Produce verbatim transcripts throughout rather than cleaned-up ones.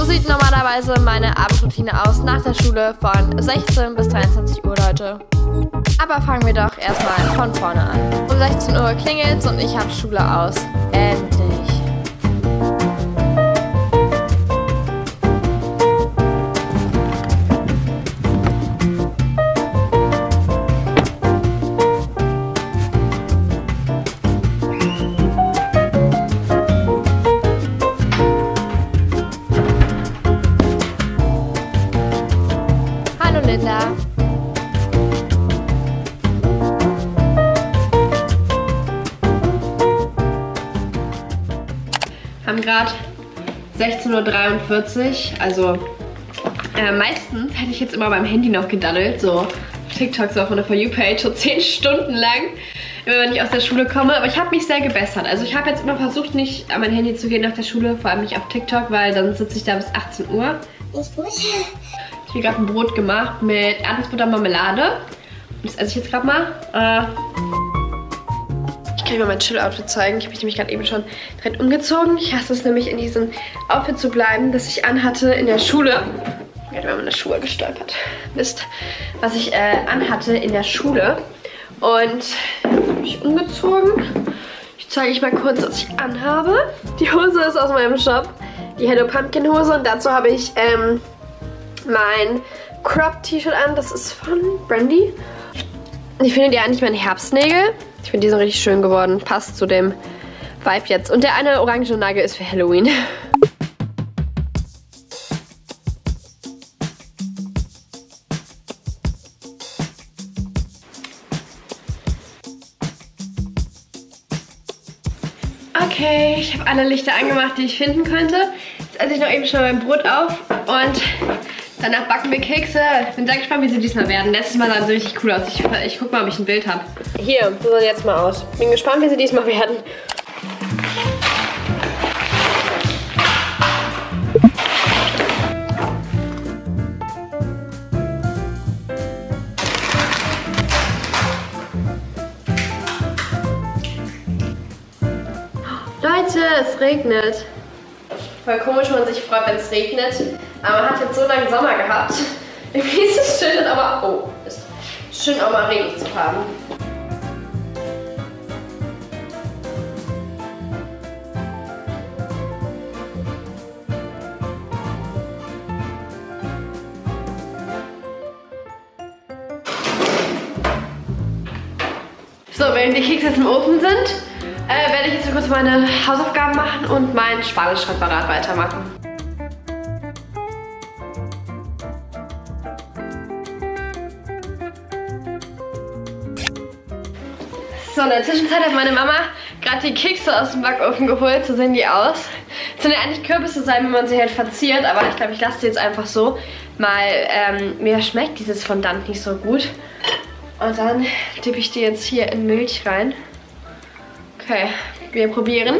sieht normalerweise meine Abendroutine aus nach der Schule von sechzehn bis dreiundzwanzig Uhr, Leute. Aber fangen wir doch erstmal von vorne an. Um sechzehn Uhr klingelt's und ich habe Schule aus. Endlich. Hallo Linda. Haben gerade sechzehn Uhr dreiundvierzig, also äh, meistens hätte ich jetzt immer beim Handy noch gedaddelt, so TikTok, so auf meiner For You-Page, so zehn Stunden lang, immer wenn ich aus der Schule komme. Aber ich habe mich sehr gebessert. Also ich habe jetzt immer versucht, nicht an mein Handy zu gehen nach der Schule, vor allem nicht auf TikTok, weil dann sitze ich da bis achtzehn Uhr. Ich gut. Ich habe gerade ein Brot gemacht mit Erdnussbutter und Marmelade. Das esse ich jetzt gerade mal. Äh, ich kann euch mal mein Chill-Outfit zeigen. Ich habe mich nämlich gerade eben schon direkt umgezogen. Ich hasse es nämlich, in diesem Outfit zu bleiben, das ich anhatte in der Schule. Ich habe über meine Schuhe gestolpert. Mist. Was ich äh, anhatte in der Schule. Und habe mich umgezogen. Ich zeige euch mal kurz, was ich anhabe. Die Hose ist aus meinem Shop. Die Hello Pumpkin Hose. Und dazu habe ich ähm, mein Crop-T-Shirt an. Das ist von Brandy. Ich finde die eigentlich meine Herbstnägel. Ich finde, die sind richtig schön geworden. Passt zu dem Vibe jetzt. Und der eine orange Nagel ist für Halloween. Okay, ich habe alle Lichter angemacht, die ich finden könnte. Jetzt esse ich noch eben schon mein Brot auf und danach backen wir Kekse. Ich bin sehr gespannt, wie sie diesmal werden. Letztes Mal sahen sie richtig cool aus. Ich, ich guck mal, ob ich ein Bild habe. Hier, so sehen jetzt mal aus. Bin gespannt, wie sie diesmal werden. Leute, es regnet. Voll komisch, wenn man sich freut, wenn es regnet. Aber man hat jetzt so lange Sommer gehabt. Irgendwie ist es schön, aber oh, ist schön auch mal Regen zu haben. So, während die Kekse jetzt im Ofen sind, Äh, werde ich jetzt kurz meine Hausaufgaben machen und mein Spanisch-Referat weitermachen. So, in der Zwischenzeit hat meine Mama gerade die Kekse aus dem Backofen geholt. So sehen die aus. Es sollen ja eigentlich Kürbisse sein, wenn man sie halt verziert, aber ich glaube, ich lasse sie jetzt einfach so. Mal, ähm, mir schmeckt dieses Fondant nicht so gut. Und dann tippe ich die jetzt hier in Milch rein. Okay, wir probieren.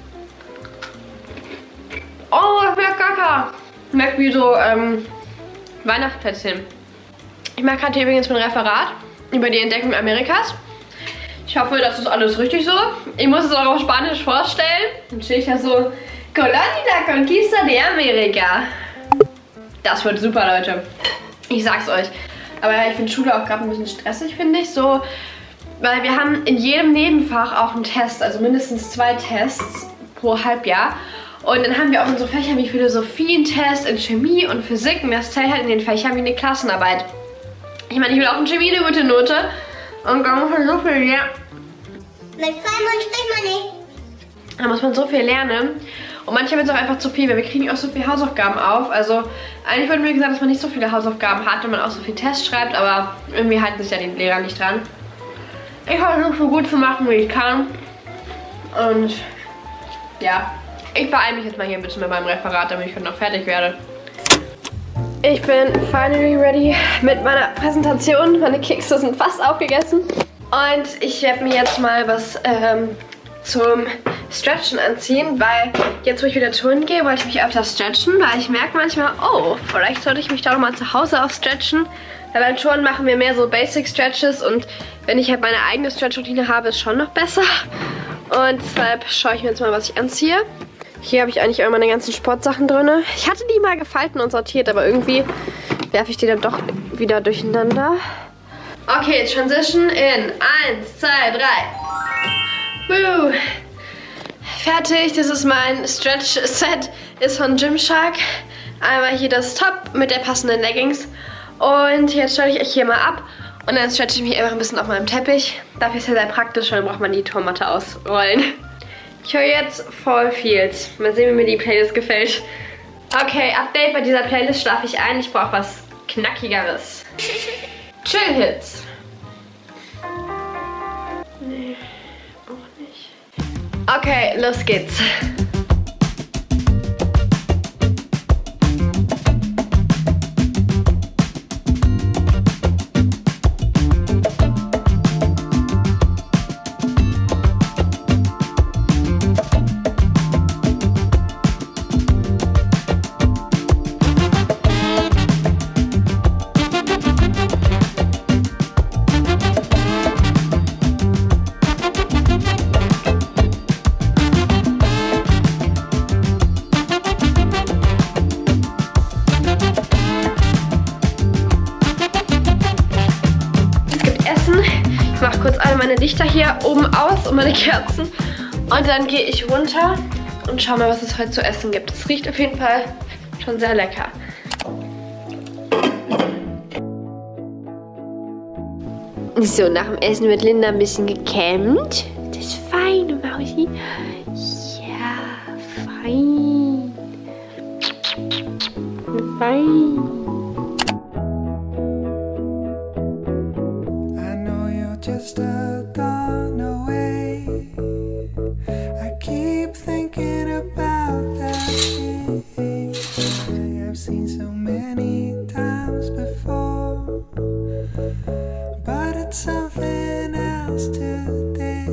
Oh, das schmeckt gaga. Schmeckt wie so ähm, Weihnachtsplätzchen. Ich mache gerade hier übrigens mein Referat über die Entdeckung Amerikas. Ich hoffe, das ist alles richtig so. Ich muss es auch auf Spanisch vorstellen. Dann stehe ich da so, Colonia la Conquista de America. Das wird super, Leute. Ich sag's euch. Aber ich finde Schule auch gerade ein bisschen stressig, finde ich. So, weil wir haben in jedem Nebenfach auch einen Test, also mindestens zwei Tests pro Halbjahr. Und dann haben wir auch in so Fächern wie Philosophie einen Test, in Chemie und Physik. Und das zählt halt in den Fächern wie eine Klassenarbeit. Ich meine, ich will auch in Chemie eine gute Note. Und da muss man so viel lernen. Mit Simon spricht man nicht. Da muss man so viel lernen. Und manchmal wird es auch einfach zu viel, weil wir kriegen auch so viele Hausaufgaben auf. Also eigentlich wurde mir gesagt, dass man nicht so viele Hausaufgaben hat, wenn man auch so viel Tests schreibt. Aber irgendwie halten sich ja die Lehrer nicht dran. Ich versuche so gut zu machen, wie ich kann. Und ja, ich beeile mich jetzt mal hier ein bisschen mit meinem Referat, damit ich heute noch fertig werde. Ich bin finally ready mit meiner Präsentation. Meine Kekse sind fast aufgegessen. Und ich werde mir jetzt mal was ähm, zum Stretchen anziehen, weil jetzt, wo ich wieder turnen gehe, wollte ich mich öfter stretchen, weil ich merke manchmal, oh, vielleicht sollte ich mich doch mal zu Hause auch stretchen. Weil beim Turnen machen wir mehr so Basic Stretches und wenn ich halt meine eigene Stretch-Routine habe, ist schon noch besser. Und deshalb schaue ich mir jetzt mal, was ich anziehe. Hier habe ich eigentlich auch meine ganzen Sportsachen drin. Ich hatte die mal gefalten und sortiert, aber irgendwie werfe ich die dann doch wieder durcheinander. Okay, Transition in eins, zwei, drei. Woo. Fertig, das ist mein Stretch-Set, ist von Gymshark. Einmal hier das Top mit der passenden Leggings. Und jetzt stelle ich euch hier mal ab. Und dann stretche ich mich einfach ein bisschen auf meinem Teppich. Dafür ist ja sehr praktisch, weil dann braucht man die Turmmatte ausrollen. Ich höre jetzt voll Feels. Mal sehen, wie mir die Playlist gefällt. Okay, Update, bei dieser Playlist schlafe ich ein. Ich brauche was Knackigeres. Chill-Hits. Nee, auch nicht. Okay, los geht's. Ich mache kurz alle meine Lichter hier oben aus und meine Kerzen. Und dann gehe ich runter und schau mal, was es heute zu essen gibt. Es riecht auf jeden Fall schon sehr lecker. So, nach dem Essen wird Linda ein bisschen gekämmt. Das ist fein, Mausi. Ja, fein. Fein. Just a dawn away. I keep thinking about that day I've seen so many times before, but it's something else today.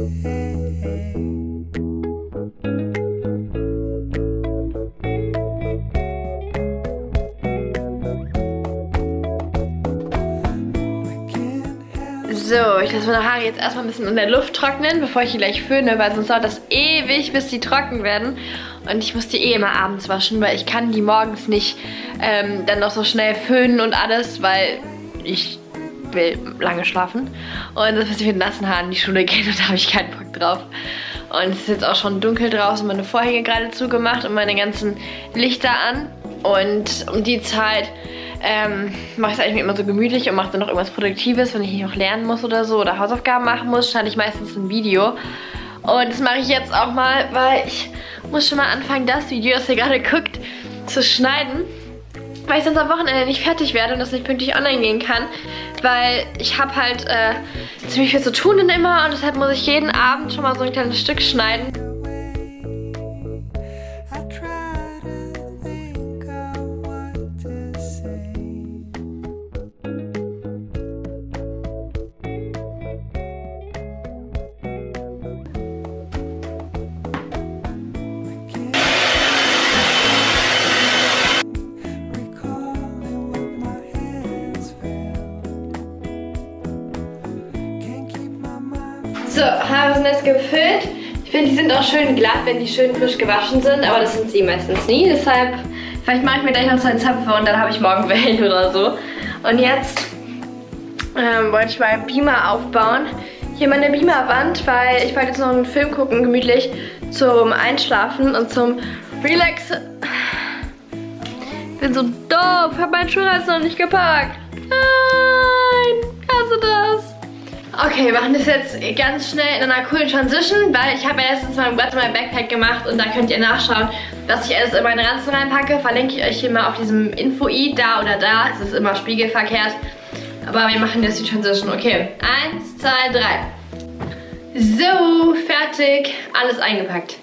So, ich lasse meine Haare jetzt erstmal ein bisschen in der Luft trocknen, bevor ich die gleich föhne, weil sonst dauert das ewig, bis die trocken werden. Und ich muss die eh immer abends waschen, weil ich kann die morgens nicht ähm, dann noch so schnell föhnen und alles, weil ich will lange schlafen. Und das muss ich mit nassen Haaren in die Schule gehen und da habe ich keinen Bock drauf. Und es ist jetzt auch schon dunkel draußen, meine Vorhänge gerade zugemacht und meine ganzen Lichter an. Und um die Zeit ähm, mache ich es eigentlich immer so gemütlich und mache dann noch irgendwas Produktives, wenn ich nicht noch lernen muss oder so oder Hausaufgaben machen muss, schneide ich meistens ein Video. Und das mache ich jetzt auch mal, weil ich muss schon mal anfangen, das Video, das ihr gerade guckt, zu schneiden. Weil ich sonst am Wochenende nicht fertig werde und das nicht pünktlich online gehen kann. Weil ich habe halt äh, ziemlich viel zu tun dann immer und deshalb muss ich jeden Abend schon mal so ein kleines Stück schneiden. So, Haare sind jetzt gefüllt. Ich finde, die sind auch schön glatt, wenn die schön frisch gewaschen sind, aber das sind sie meistens nie. Deshalb, vielleicht mache ich mir gleich noch so einen Zöpfe und dann habe ich morgen Wellen oder so. Und jetzt ähm, wollte ich mal Beamer aufbauen. Hier meine Beamerwand, weil ich wollte jetzt noch einen Film gucken, gemütlich, zum Einschlafen und zum Relaxen. Ich bin so doof, ich habe meinen Schuhreiß noch nicht gepackt. Nein, hast du das? Okay, wir machen das jetzt ganz schnell in einer coolen Transition, weil ich habe ja erstens mal Wet in My Backpack gemacht und da könnt ihr nachschauen, was ich alles in meine Ranzen reinpacke. Verlinke ich euch hier mal auf diesem Info-i, da oder da. Es ist immer spiegelverkehrt. Aber wir machen jetzt die Transition. Okay, eins, zwei, drei. So, fertig. Alles eingepackt.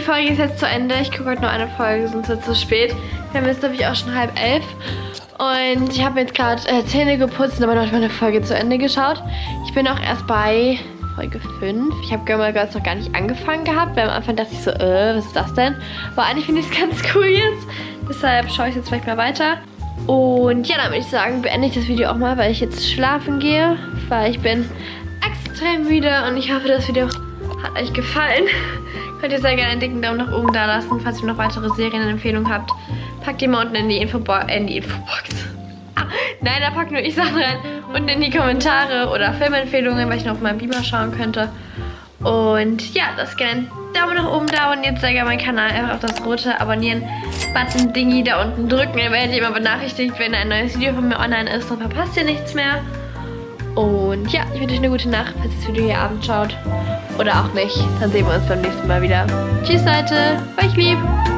Folge ist jetzt zu Ende. Ich gucke heute noch eine Folge, sonst wird es zu spät. Wir haben jetzt, glaube ich, auch schon halb elf. Und ich habe jetzt gerade äh, Zähne geputzt und aber noch meine Folge zu Ende geschaut. Ich bin auch erst bei Folge fünf. Ich habe Gilmore Girls noch gar nicht angefangen gehabt, weil am Anfang dachte ich so, äh, was ist das denn? Aber eigentlich finde ich es ganz cool jetzt. Deshalb schaue ich jetzt vielleicht mal weiter. Und ja, dann würde ich sagen, beende ich das Video auch mal, weil ich jetzt schlafen gehe. Weil ich bin extrem müde und ich hoffe, das Video hat euch gefallen. Könnt ihr sehr gerne einen dicken Daumen nach oben da lassen, falls ihr noch weitere Serienempfehlungen habt. Packt die mal unten in die, Infobo in die Infobox. Ah, nein, da packt nur ich Sachen rein. Unten in die Kommentare oder Filmempfehlungen, weil ich noch auf meinem Beamer schauen könnte. Und ja, lasst gerne einen Daumen nach oben da und jetzt sehr gerne meinen Kanal einfach auf das rote Abonnieren-Button-Dingi da unten drücken. Dann werdet ihr immer benachrichtigt, wenn ein neues Video von mir online ist. Dann verpasst ihr nichts mehr. Und ja, ich wünsche euch eine gute Nacht, falls ihr das Video hier abends schaut. Oder auch nicht. Dann sehen wir uns beim nächsten Mal wieder. Tschüss Leute, euch lieb.